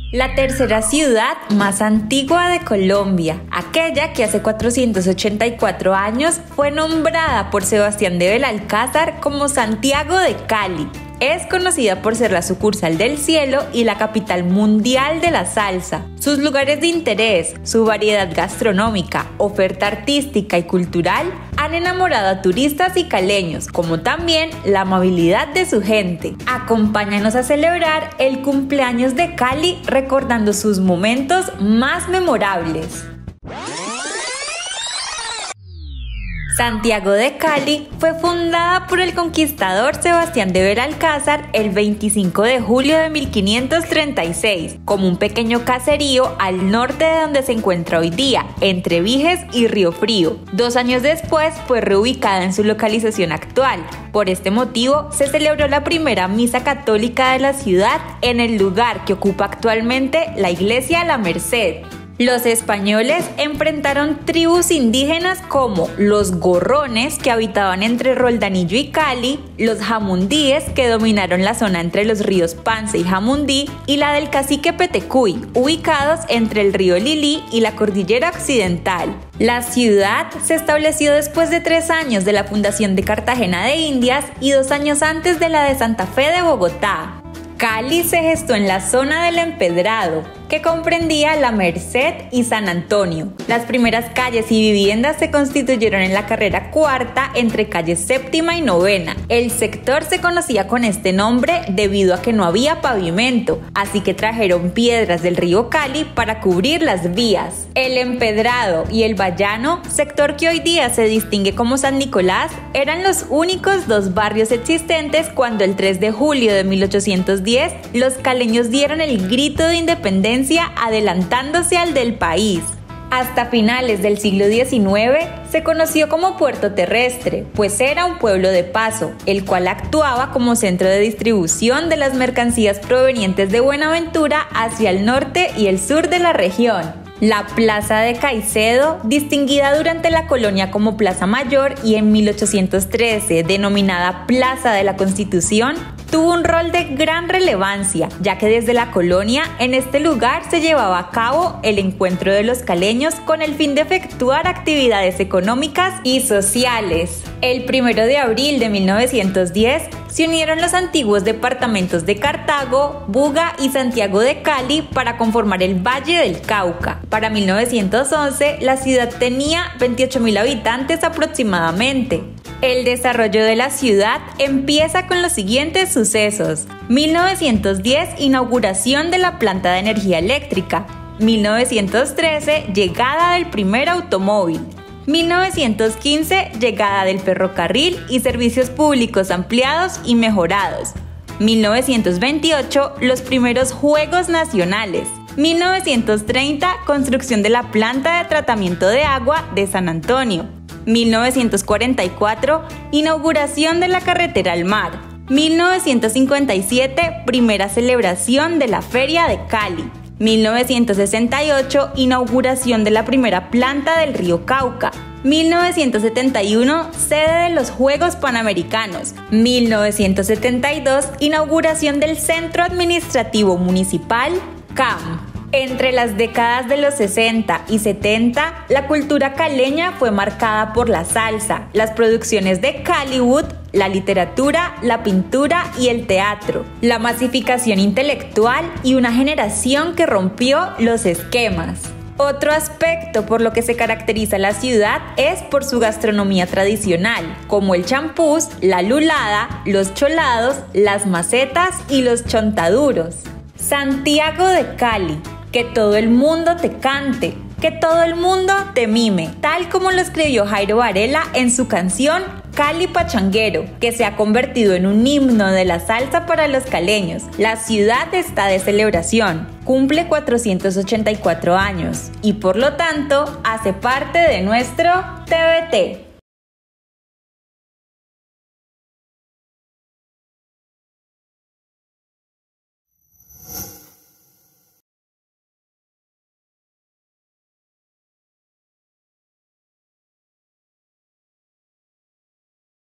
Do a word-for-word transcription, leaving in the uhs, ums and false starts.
La tercera ciudad más antigua de Colombia, aquella que hace cuatrocientos ochenta y cuatro años fue nombrada por Sebastián de Belalcázar como Santiago de Cali. Es conocida por ser la sucursal del cielo y la capital mundial de la salsa. Sus lugares de interés, su variedad gastronómica, oferta artística y cultural han enamorado a turistas y caleños, como también la amabilidad de su gente. Acompáñanos a celebrar el cumpleaños de Cali recordando sus momentos más memorables. Santiago de Cali fue fundada por el conquistador Sebastián de Belalcázar el veinticinco de julio de mil quinientos treinta y seis, como un pequeño caserío al norte de donde se encuentra hoy día, entre Viges y Río Frío. Dos años después fue reubicada en su localización actual. Por este motivo, se celebró la primera misa católica de la ciudad en el lugar que ocupa actualmente la iglesia La Merced. Los españoles enfrentaron tribus indígenas como los gorrones, que habitaban entre Roldanillo y Cali, los jamundíes, que dominaron la zona entre los ríos Pance y Jamundí, y la del cacique Petecuy, ubicados entre el río Lilí y la cordillera occidental. La ciudad se estableció después de tres años de la fundación de Cartagena de Indias y dos años antes de la de Santa Fe de Bogotá. Cali se gestó en la zona del Empedrado, que comprendía La Merced y San Antonio. Las primeras calles y viviendas se constituyeron en la carrera cuarta entre calles séptima y novena. El sector se conocía con este nombre debido a que no había pavimento, así que trajeron piedras del río Cali para cubrir las vías. El Empedrado y el Bayano, sector que hoy día se distingue como San Nicolás, eran los únicos dos barrios existentes cuando el tres de julio de mil ochocientos diez los caleños dieron el grito de independencia adelantándose al del país. Hasta finales del siglo diecinueve se conoció como Puerto Terrestre, pues era un pueblo de paso, el cual actuaba como centro de distribución de las mercancías provenientes de Buenaventura hacia el norte y el sur de la región. La Plaza de Caicedo, distinguida durante la colonia como Plaza Mayor y en mil ochocientos trece denominada Plaza de la Constitución, tuvo un rol de gran relevancia, ya que desde la colonia en este lugar se llevaba a cabo el encuentro de los caleños con el fin de efectuar actividades económicas y sociales. El primero de abril de mil novecientos diez se unieron los antiguos departamentos de Cartago, Buga y Santiago de Cali para conformar el Valle del Cauca. Para mil novecientos once, la ciudad tenía veintiocho mil habitantes aproximadamente. El desarrollo de la ciudad empieza con los siguientes sucesos. mil novecientos diez, inauguración de la planta de energía eléctrica. mil novecientos trece, llegada del primer automóvil. mil novecientos quince, llegada del ferrocarril y servicios públicos ampliados y mejorados. mil novecientos veintiocho, los primeros Juegos Nacionales. mil novecientos treinta, construcción de la planta de tratamiento de agua de San Antonio. mil novecientos cuarenta y cuatro, inauguración de la carretera al mar. mil novecientos cincuenta y siete, primera celebración de la Feria de Cali. mil novecientos sesenta y ocho, inauguración de la primera planta del río Cauca. mil novecientos setenta y uno, sede de los Juegos Panamericanos. mil novecientos setenta y dos, inauguración del Centro Administrativo Municipal, C A M. Entre las décadas de los sesenta y setenta, la cultura caleña fue marcada por la salsa, las producciones de Caliwood, la literatura, la pintura y el teatro, la masificación intelectual y una generación que rompió los esquemas. Otro aspecto por lo que se caracteriza la ciudad es por su gastronomía tradicional, como el champús, la lulada, los cholados, las macetas y los chontaduros. Santiago de Cali, que todo el mundo te cante, que todo el mundo te mime, tal como lo escribió Jairo Varela en su canción Cali Pachanguero, que se ha convertido en un himno de la salsa para los caleños. La ciudad está de celebración, cumple cuatrocientos ochenta y cuatro años y por lo tanto hace parte de nuestro T B T.